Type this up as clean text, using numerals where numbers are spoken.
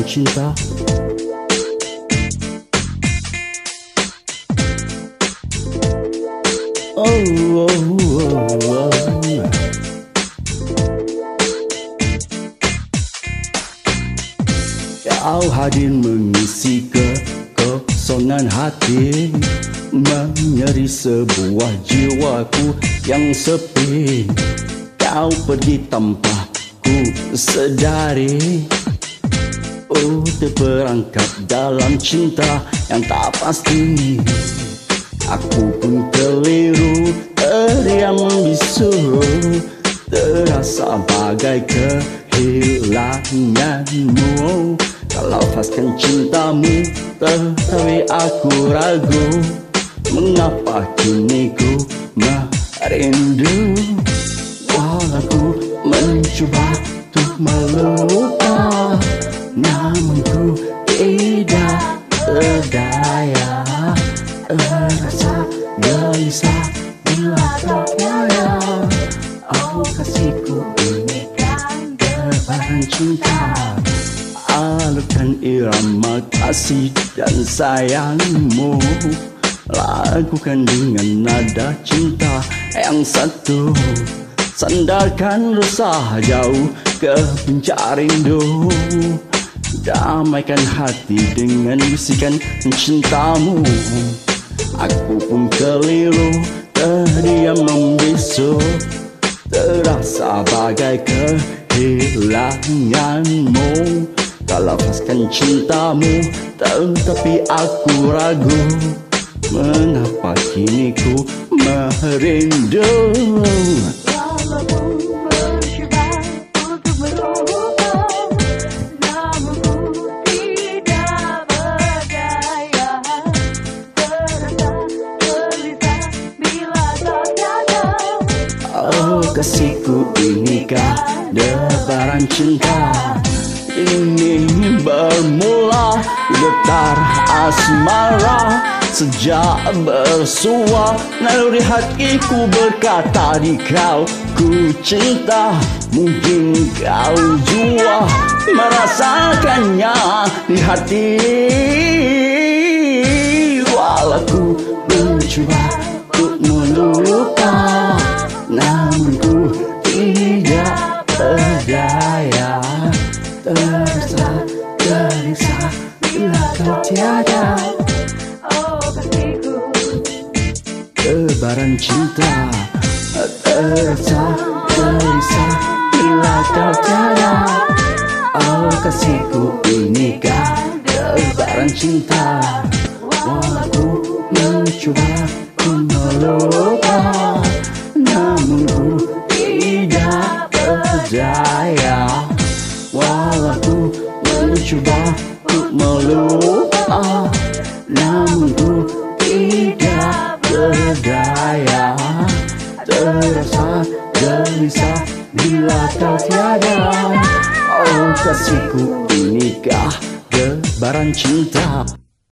debaran cinta. Oh, oh, oh, oh. Kau hadir mengisi kekosongan hati, menyeri sebuah jiwaku yang sepi. Kau pergi tanpa ku sedari. Oh, terperangkap dalam cinta yang tak pasti. Aku pun keliru, terdiam bisu, terasa bagai kehilanganmu. Kau lepaskan cintamu, tetapi aku ragu. Mengapa kini ku merindu? Walau ku mencuba untuk melupa, namun ku tidak berdaya. Rasa gelisah bila kau tiada. Oh kasihku, ini kan debaran cinta. Alurkan irama kasih dan sayangmu, lakukan dengan nada cinta yang satu. Sandarkan resah jauh ke puncak rindu. Damaikan hati dengan bisikan cintamu. Aku pun keliru, terdiam membisu, terasa bagai kehilanganmu. Kau lepaskan cintamu, tetapi aku ragu. Mengapa kini ku merindu? Walaupun mencoba untuk melupa, namun ku tidak berdaya. Terasa gelisah bila kau tiada. Oh kasihku, inikah debaran cinta? Ini bermula getar asmara. Sejak bersua naluri hatiku berkata di kau ku cinta. Mungkin kau jua merasakannya di hati. Walau ku mencoba untuk melupa, namun ku tidak berdaya. Terasa gelisah bila kau tiada. Oh kasihku, Debaran cinta. Terasa gelisah bila kau tiada. Oh kasihku, inikah debaran cinta? Walau ku mencoba ku melupa, namun ku tidak berdaya. Walau ku mencoba untuk melupa, namun ku tidak berdaya. Terasa gelisah bila kau tiada. Oh kasihku, inikah debaran cinta?